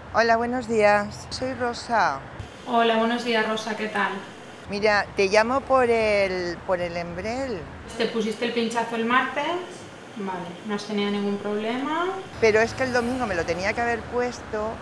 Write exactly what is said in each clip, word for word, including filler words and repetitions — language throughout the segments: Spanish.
Hola, buenos días. Soy Rosa. Hola, buenos días, Rosa, ¿qué tal? Mira, te llamo por el, por el Embrel, ¿Te pusiste el pinchazo el martes? Vale, no has tenido ningún problema. pero es que el domingo me lo tenía que haber puesto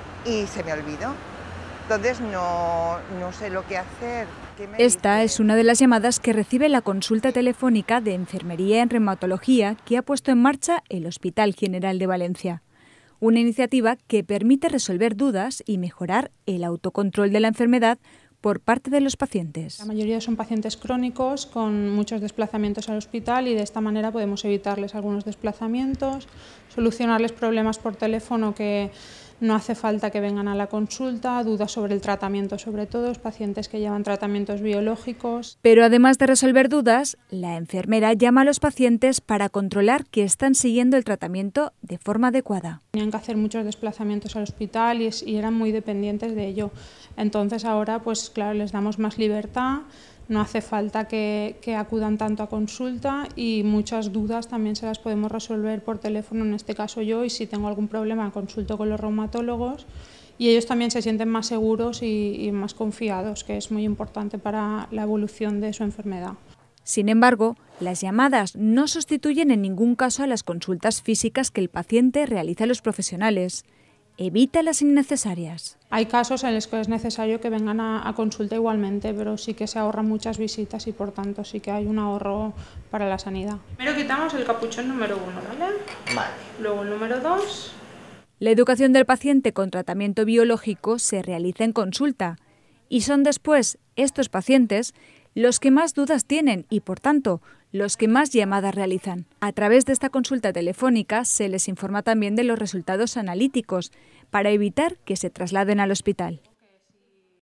y se me olvidó. Entonces no, no sé lo que hacer. ¿Qué me Esta dices? es una de las llamadas que recibe la consulta telefónica de enfermería en reumatología que ha puesto en marcha el Hospital General de Valencia. Una iniciativa que permite resolver dudas y mejorar el autocontrol de la enfermedad por parte de los pacientes. La mayoría son pacientes crónicos con muchos desplazamientos al hospital y de esta manera podemos evitarles algunos desplazamientos, solucionarles problemas por teléfono que no hace falta que vengan a la consulta, dudas sobre el tratamiento, sobre todo pacientes que llevan tratamientos biológicos. Pero además de resolver dudas, la enfermera llama a los pacientes para controlar que están siguiendo el tratamiento de forma adecuada. Tenían que hacer muchos desplazamientos al hospital y, es, y eran muy dependientes de ello. Entonces ahora, pues claro, les damos más libertad, no hace falta que, que acudan tanto a consulta y muchas dudas también se las podemos resolver por teléfono, en este caso yo, y si tengo algún problema consulto con los reumatólogos y ellos también se sienten más seguros y, y más confiados, que es muy importante para la evolución de su enfermedad. Sin embargo, las llamadas no sustituyen en ningún caso a las consultas físicas que el paciente realiza a los profesionales. Evita las innecesarias. Hay casos en los que es necesario que vengan a, a consulta igualmente, pero sí que se ahorran muchas visitas y por tanto sí que hay un ahorro para la sanidad. Primero quitamos el capuchón número uno, ¿vale? Vale. Luego el número dos. La educación del paciente con tratamiento biológico se realiza en consulta y son después estos pacientes los que más dudas tienen y, por tanto, los que más llamadas realizan. A través de esta consulta telefónica se les informa también de los resultados analíticos para evitar que se trasladen al hospital.